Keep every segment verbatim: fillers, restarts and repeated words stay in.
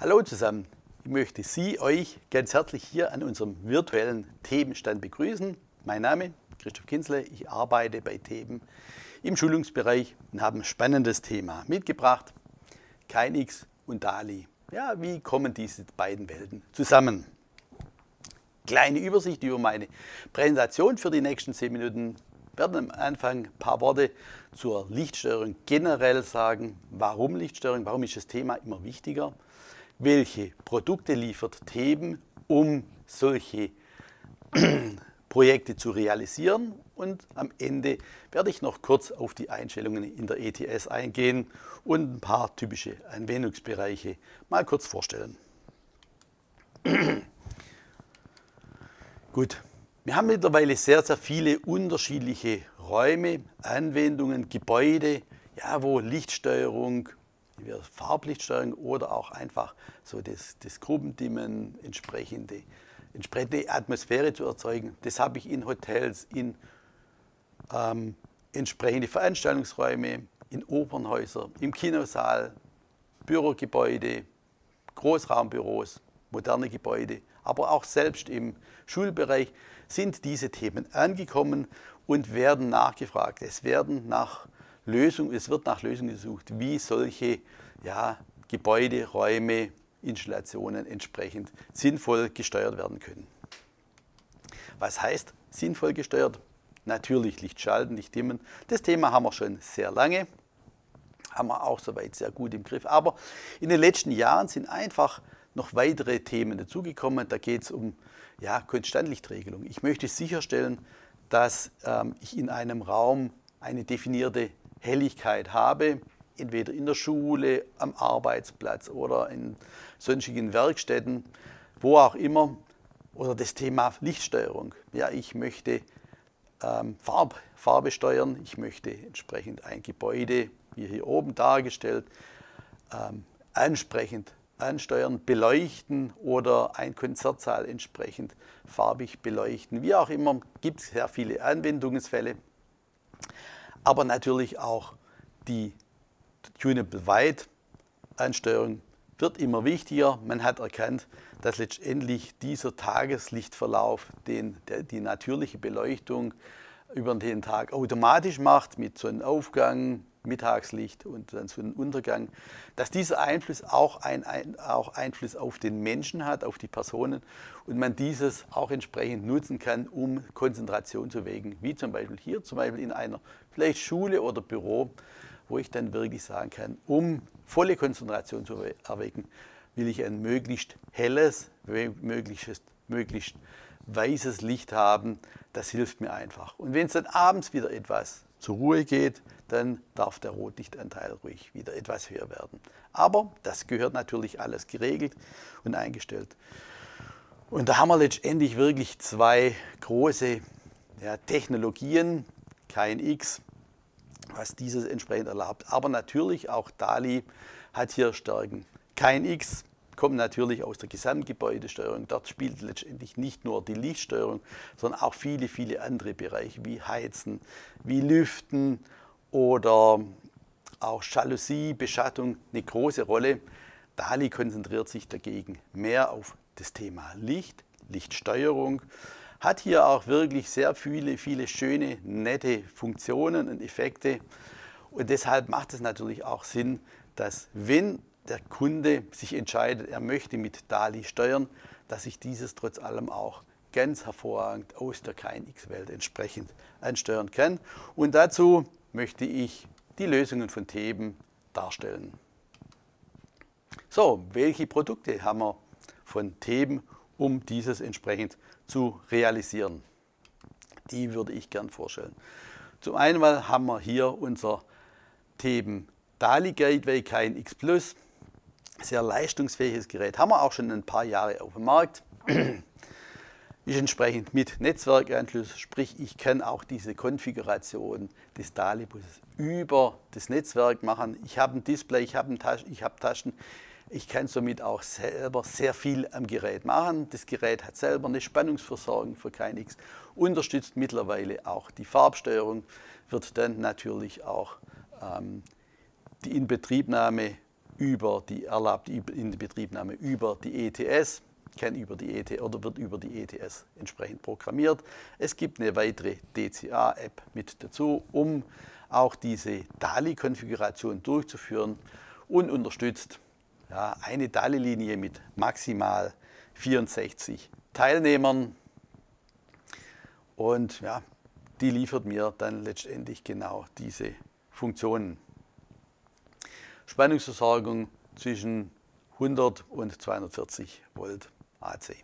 Hallo zusammen, ich möchte Sie, euch ganz herzlich hier an unserem virtuellen Thebenstand begrüßen. Mein Name ist Christoph Kinzle, ich arbeite bei Theben im Schulungsbereich und habe ein spannendes Thema mitgebracht. K N X und DALI. Ja, wie kommen diese beiden Welten zusammen? Kleine Übersicht über meine Präsentation für die nächsten zehn Minuten. Ich werde am Anfang ein paar Worte zur Lichtsteuerung generell sagen. Warum Lichtsteuerung? Warum ist das Thema immer wichtiger? Welche Produkte liefert Theben, um solche Projekte zu realisieren? Und am Ende werde ich noch kurz auf die Einstellungen in der E T S eingehen und ein paar typische Anwendungsbereiche mal kurz vorstellen. Gut, wir haben mittlerweile sehr, sehr viele unterschiedliche Räume, Anwendungen, Gebäude, ja, wo Lichtsteuerung, Farblichtsteuerung oder auch einfach so das, das Gruppendimmen, entsprechende, entsprechende Atmosphäre zu erzeugen. Das habe ich in Hotels, in ähm, entsprechende Veranstaltungsräume, in Opernhäuser, im Kinosaal, Bürogebäude, Großraumbüros, moderne Gebäude, aber auch selbst im Schulbereich sind diese Themen angekommen und werden nachgefragt. Es werden nach Lösung, es wird nach Lösungen gesucht, wie solche ja, Gebäude, Räume, Installationen entsprechend sinnvoll gesteuert werden können. Was heißt sinnvoll gesteuert? Natürlich Licht schalten, Licht dimmen. Das Thema haben wir schon sehr lange, haben wir auch soweit sehr gut im Griff. Aber in den letzten Jahren sind einfach noch weitere Themen dazugekommen. Da geht es um ja, Konstantlichtregelung. Ich möchte sicherstellen, dass ähm, ich in einem Raum eine definierte Helligkeit habe, entweder in der Schule, am Arbeitsplatz oder in sonstigen Werkstätten, wo auch immer. Oder das Thema Lichtsteuerung. Ja, ich möchte ähm, Farb, Farbe steuern, ich möchte entsprechend ein Gebäude, wie hier oben dargestellt, ähm, ansprechend ansteuern, beleuchten oder ein Konzertsaal entsprechend farbig beleuchten. Wie auch immer, gibt es sehr viele Anwendungsfälle. Aber natürlich auch die Tunable White Ansteuerung wird immer wichtiger. Man hat erkannt, dass letztendlich dieser Tageslichtverlauf den, der, die natürliche Beleuchtung über den Tag automatisch macht mit Sonnenaufgang, Mittagslicht und dann Sonnenuntergang, dass dieser Einfluss auch, ein, ein, auch Einfluss auf den Menschen hat, auf die Personen und man dieses auch entsprechend nutzen kann, um Konzentration zu wecken, wie zum Beispiel hier, zum Beispiel in einer vielleicht Schule oder Büro, wo ich dann wirklich sagen kann, um volle Konzentration zu erwecken, will ich ein möglichst helles, möglichst, möglichst weißes Licht haben, das hilft mir einfach. Und wenn es dann abends wieder etwas zur Ruhe geht, dann darf der Rotlichtanteil ruhig wieder etwas höher werden. Aber das gehört natürlich alles geregelt und eingestellt. Und da haben wir letztendlich wirklich zwei große ja, Technologien, K N X, was dieses entsprechend erlaubt. Aber natürlich auch DALI hat hier Stärken. K N X kommt natürlich aus der Gesamtgebäudesteuerung. Dort spielt letztendlich nicht nur die Lichtsteuerung, sondern auch viele, viele andere Bereiche wie Heizen, wie Lüften oder auch Jalousie, Beschattung eine große Rolle. DALI konzentriert sich dagegen mehr auf das Thema Licht, Lichtsteuerung, hat hier auch wirklich sehr viele, viele schöne, nette Funktionen und Effekte. Und deshalb macht es natürlich auch Sinn, dass wenn der Kunde sich entscheidet, er möchte mit DALI steuern, dass ich dieses trotz allem auch ganz hervorragend aus der K N X-Welt entsprechend ansteuern kann. Und dazu möchte ich die Lösungen von Theben darstellen. So, welche Produkte haben wir von Theben, um dieses entsprechend zu realisieren? Die würde ich gern vorstellen. Zum einen haben wir hier unser Theben DALI Gateway K N X Plus. Sehr leistungsfähiges Gerät, haben wir auch schon ein paar Jahre auf dem Markt. Ist entsprechend mit Netzwerkanschluss, sprich ich kann auch diese Konfiguration des DALI-Busses über das Netzwerk machen. Ich habe ein Display, ich habe Taschen, ich habe Taschen. Ich kann somit auch selber sehr viel am Gerät machen. Das Gerät hat selber eine Spannungsversorgung für K N X, unterstützt mittlerweile auch die Farbsteuerung, wird dann natürlich auch ähm, die Inbetriebnahme über die erlaubte Inbetriebnahme über die E T S, kann über die E T oder wird über die E T S entsprechend programmiert. Es gibt eine weitere D C A-App mit dazu, um auch diese D A L I-Konfiguration durchzuführen und unterstützt ja, eine D A L I-Linie mit maximal vierundsechzig Teilnehmern. Und ja, die liefert mir dann letztendlich genau diese Funktionen. Spannungsversorgung zwischen hundert und zweihundertvierzig Volt A C.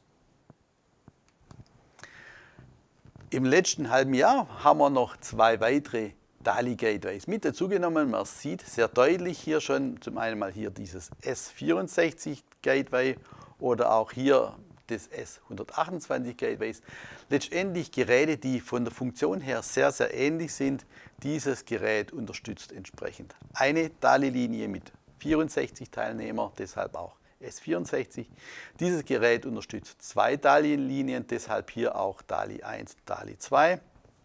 Im letzten halben Jahr haben wir noch zwei weitere D A L I-Gateways mit dazugenommen. Man sieht sehr deutlich hier schon zum einen mal hier dieses S vierundsechzig Gateway oder auch hier des S hundertachtundzwanzig Gateways. Letztendlich Geräte, die von der Funktion her sehr, sehr ähnlich sind. Dieses Gerät unterstützt entsprechend eine D A L I-Linie mit vierundsechzig Teilnehmern, deshalb auch S vierundsechzig. Dieses Gerät unterstützt zwei D A L I-Linien, deshalb hier auch D A L I eins und D A L I zwei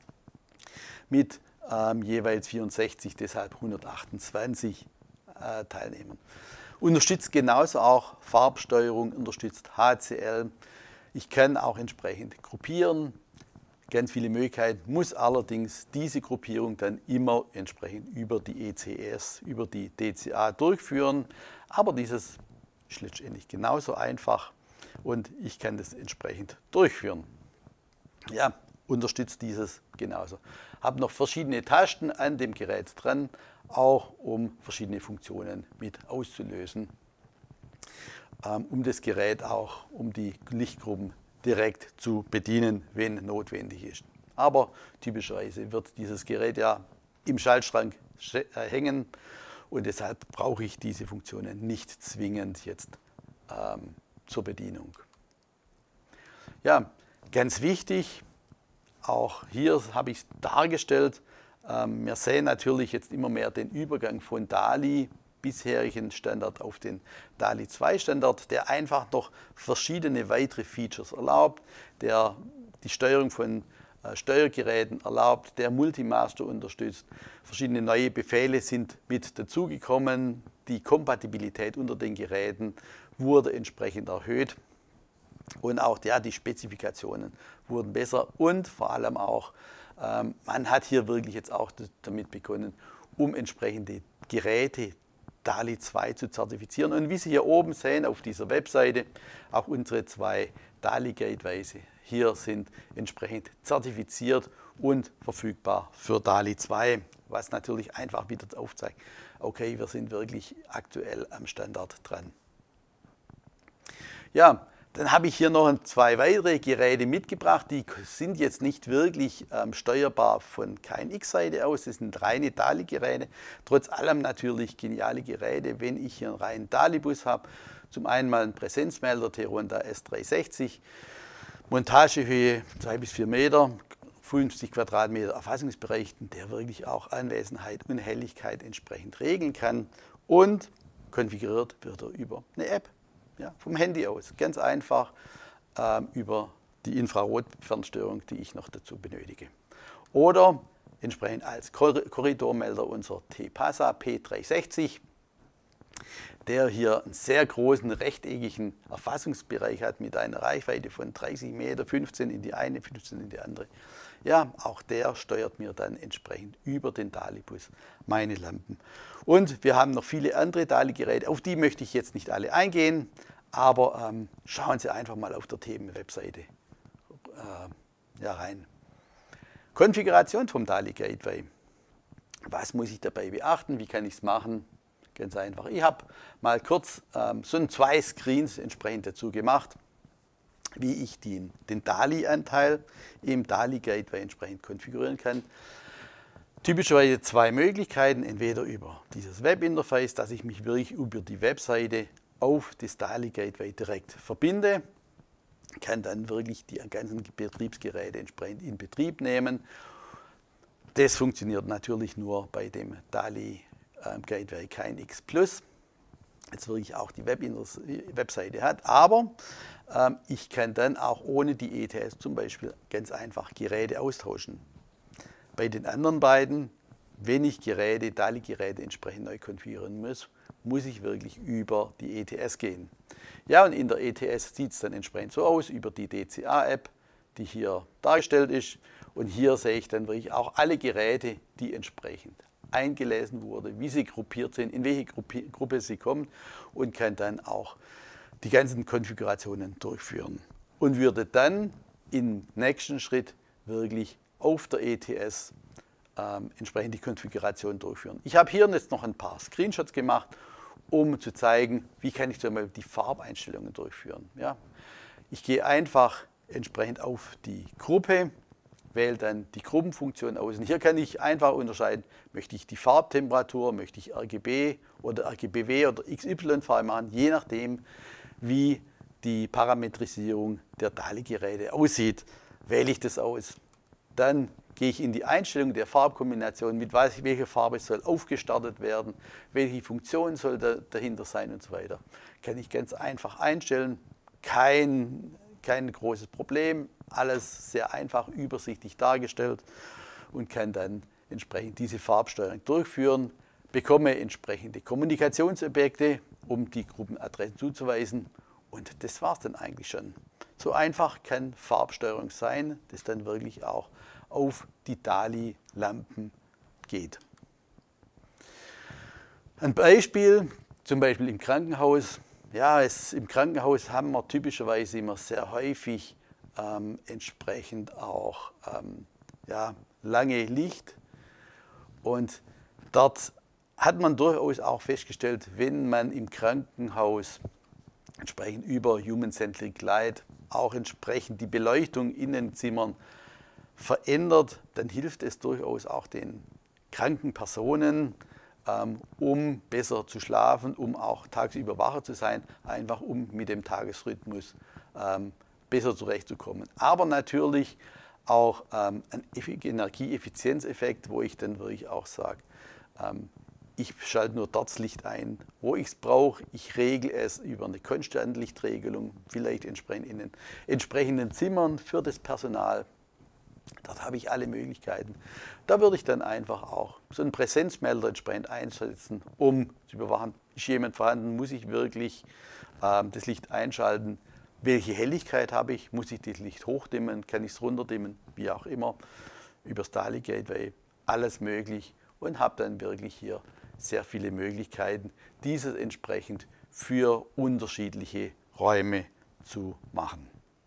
mit ähm, jeweils vierundsechzig, deshalb hundertachtundzwanzig äh, Teilnehmern. Unterstützt genauso auch Farbsteuerung, unterstützt H C L. Ich kann auch entsprechend gruppieren, ganz viele Möglichkeiten, muss allerdings diese Gruppierung dann immer entsprechend über die E C S, über die D C A durchführen. Aber dieses ist letztendlich genauso einfach und ich kann das entsprechend durchführen. Ja, unterstützt dieses genauso. Habe noch verschiedene Tasten an dem Gerät dran, auch um verschiedene Funktionen mit auszulösen, ähm, um das Gerät auch, um die Lichtgruppen direkt zu bedienen, wenn notwendig ist. Aber typischerweise wird dieses Gerät ja im Schaltschrank hängen und deshalb brauche ich diese Funktionen nicht zwingend jetzt ähm, zur Bedienung. Ja, ganz wichtig, auch hier habe ich es dargestellt, ähm, wir sehen natürlich jetzt immer mehr den Übergang von D A L I, bisherigen Standard, auf den D A L I zwei Standard, der einfach noch verschiedene weitere Features erlaubt, der die Steuerung von äh, Steuergeräten erlaubt, der Multimaster unterstützt. Verschiedene neue Befehle sind mit dazugekommen, die Kompatibilität unter den Geräten wurde entsprechend erhöht. Und auch ja, die Spezifikationen wurden besser und vor allem auch, ähm, man hat hier wirklich jetzt auch damit begonnen, um entsprechende Geräte D A L I zwei zu zertifizieren. Und wie Sie hier oben sehen auf dieser Webseite, auch unsere zwei D A L I-Gateways hier sind entsprechend zertifiziert und verfügbar für D A L I zwei, was natürlich einfach wieder aufzeigt, okay, wir sind wirklich aktuell am Standard dran. Ja, dann habe ich hier noch zwei weitere Geräte mitgebracht, die sind jetzt nicht wirklich ähm, steuerbar von K N X-Seite aus, das sind reine D A L I-Geräte, trotz allem natürlich geniale Geräte, wenn ich hier einen reinen D A L I-Bus habe. Zum einen mal einen Präsenzmelder, T-Ronda S dreihundertsechzig, Montagehöhe zwei bis vier Meter, fünfzig Quadratmeter Erfassungsbereich, der wirklich auch Anwesenheit und Helligkeit entsprechend regeln kann und konfiguriert wird er über eine App. Ja, vom Handy aus, ganz einfach ähm, über die Infrarotfernsteuerung, die ich noch dazu benötige. Oder entsprechend als Korridormelder unser T-Pasa P dreihundertsechzig, der hier einen sehr großen rechteckigen Erfassungsbereich hat mit einer Reichweite von dreißig Meter, fünfzehn in die eine, fünfzehn in die andere. Ja, auch der steuert mir dann entsprechend über den D A L I-Bus meine Lampen. Und wir haben noch viele andere D A L I-Geräte, auf die möchte ich jetzt nicht alle eingehen, aber ähm, schauen Sie einfach mal auf der Themen-Webseite äh, ja, rein. Konfiguration vom D A L I-Gateway. Was muss ich dabei beachten? Wie kann ich es machen? Ganz einfach. Ich habe mal kurz ähm, so zwei Screens entsprechend dazu gemacht, wie ich den, den D A L I-Anteil im D A L I-Gateway entsprechend konfigurieren kann. Typischerweise zwei Möglichkeiten, entweder über dieses Webinterface, dass ich mich wirklich über die Webseite auf das D A L I-Gateway direkt verbinde, kann dann wirklich die ganzen Betriebsgeräte entsprechend in Betrieb nehmen. Das funktioniert natürlich nur bei dem D A L I-Gateway K N X Plus, jetzt wirklich auch die Webseite hat, aber ähm, ich kann dann auch ohne die E T S zum Beispiel ganz einfach Geräte austauschen. Bei den anderen beiden, wenn ich Geräte, D A L I-Geräte entsprechend neu konfigurieren muss, muss ich wirklich über die E T S gehen. Ja, und in der E T S sieht es dann entsprechend so aus, über die D C A-App, die hier dargestellt ist. Und hier sehe ich dann wirklich auch alle Geräte, die entsprechend eingelesen wurden, wie sie gruppiert sind, in welche Gruppi Gruppe sie kommen und kann dann auch die ganzen Konfigurationen durchführen. Und würde dann im nächsten Schritt wirklich auf der E T S ähm, entsprechend die Konfiguration durchführen. Ich habe hier jetzt noch ein paar Screenshots gemacht, um zu zeigen, wie kann ich zum Beispiel die Farbeinstellungen durchführen. Ja? Ich gehe einfach entsprechend auf die Gruppe, wähle dann die Gruppenfunktion aus. Und hier kann ich einfach unterscheiden, möchte ich die Farbtemperatur, möchte ich R G B oder R G B W oder X Y-Farbe machen, je nachdem, wie die Parametrisierung der D A L I-Geräte aussieht. Wähle ich das aus. Dann gehe ich in die Einstellung der Farbkombination, mit welcher Farbe soll aufgestartet werden, welche Funktion soll da, dahinter sein und so weiter. Kann ich ganz einfach einstellen, kein, kein großes Problem, alles sehr einfach, übersichtlich dargestellt und kann dann entsprechend diese Farbsteuerung durchführen, bekomme entsprechende Kommunikationsobjekte, um die Gruppenadressen zuzuweisen und das war es dann eigentlich schon. So einfach kann Farbsteuerung sein, das dann wirklich auch auf die D A L I-Lampen geht. Ein Beispiel, zum Beispiel im Krankenhaus. Ja, es, im Krankenhaus haben wir typischerweise immer sehr häufig ähm, entsprechend auch ähm, ja, lange Licht. Und dort hat man durchaus auch festgestellt, wenn man im Krankenhaus entsprechend über Human-Centric Light auch entsprechend die Beleuchtung in den Zimmern verändert, dann hilft es durchaus auch den kranken Personen, ähm, um besser zu schlafen, um auch tagsüber wacher zu sein, einfach um mit dem Tagesrhythmus ähm, besser zurechtzukommen. Aber natürlich auch ähm, ein Energieeffizienzeffekt, wo ich dann wirklich auch sage, ähm, ich schalte nur dort das Licht ein, wo ich es brauche. Ich regle es über eine Konstantlichtregelung, vielleicht entsprechend in den entsprechenden Zimmern für das Personal. Dort habe ich alle Möglichkeiten. Da würde ich dann einfach auch so einen Präsenzmelder entsprechend einsetzen, um zu überwachen, ist jemand vorhanden, muss ich wirklich ähm, das Licht einschalten, welche Helligkeit habe ich, muss ich das Licht hochdimmen, kann ich es runterdimmen, wie auch immer, über das D A L I-Gateway, alles möglich und habe dann wirklich hier sehr viele Möglichkeiten, dieses entsprechend für unterschiedliche Räume zu machen.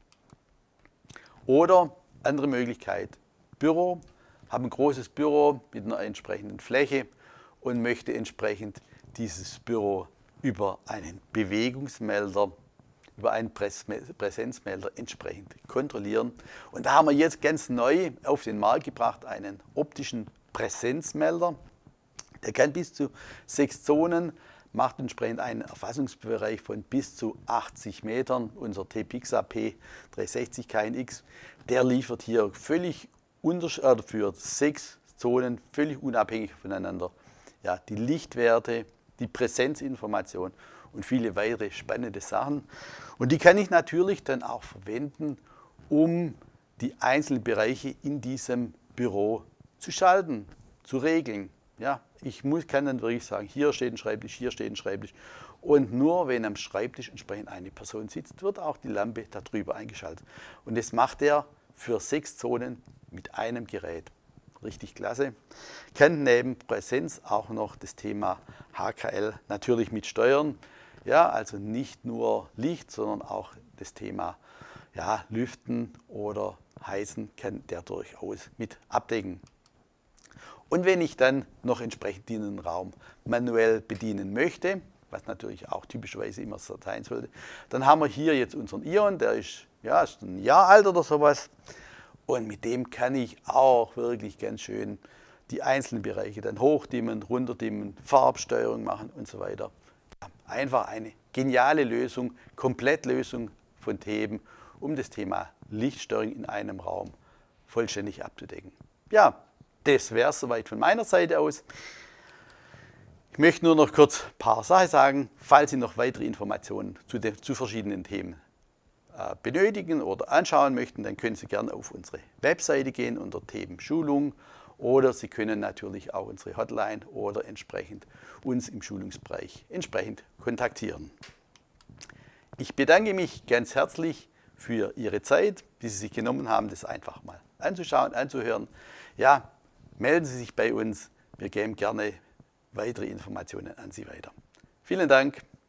Oder andere Möglichkeit, Büro, habe ein großes Büro mit einer entsprechenden Fläche und möchte entsprechend dieses Büro über einen Bewegungsmelder, über einen Präsenzmelder entsprechend kontrollieren. Und da haben wir jetzt ganz neu auf den Markt gebracht einen optischen Präsenzmelder. Der kann bis zu sechs Zonen, macht entsprechend einen Erfassungsbereich von bis zu achtzig Metern. Unser T Pixa P dreihundertsechzig K N X, der liefert hier völlig äh, für sechs Zonen völlig unabhängig voneinander ja, die Lichtwerte, die Präsenzinformation und viele weitere spannende Sachen. Und die kann ich natürlich dann auch verwenden, um die einzelnen Bereiche in diesem Büro zu schalten, zu regeln. Ja, ich muss, kann dann wirklich sagen, hier steht ein Schreibtisch, hier steht ein Schreibtisch. Und nur wenn am Schreibtisch entsprechend eine Person sitzt, wird auch die Lampe darüber eingeschaltet. Und das macht er für sechs Zonen mit einem Gerät. Richtig klasse. Kann neben Präsenz auch noch das Thema H K L natürlich mit steuern. Ja, also nicht nur Licht, sondern auch das Thema ja, Lüften oder Heizen kann der durchaus mit abdecken. Und wenn ich dann noch entsprechend den Raum manuell bedienen möchte, was natürlich auch typischerweise immer so sein sollte, dann haben wir hier jetzt unseren Ion, der ist, ja, ist ein Jahr alt oder sowas. Und mit dem kann ich auch wirklich ganz schön die einzelnen Bereiche dann hochdimmen, runterdimmen, Farbsteuerung machen und so weiter. Einfach eine geniale Lösung, Komplettlösung von Theben, um das Thema Lichtsteuerung in einem Raum vollständig abzudecken. Ja, das wäre es soweit von meiner Seite aus. Ich möchte nur noch kurz ein paar Sachen sagen. Falls Sie noch weitere Informationen zu, den, zu verschiedenen Themen äh, benötigen oder anschauen möchten, dann können Sie gerne auf unsere Webseite gehen unter Themenschulung oder Sie können natürlich auch unsere Hotline oder entsprechend uns im Schulungsbereich entsprechend kontaktieren. Ich bedanke mich ganz herzlich für Ihre Zeit, die Sie sich genommen haben, das einfach mal anzuschauen, anzuhören. Ja, melden Sie sich bei uns, wir geben gerne weitere Informationen an Sie weiter. Vielen Dank.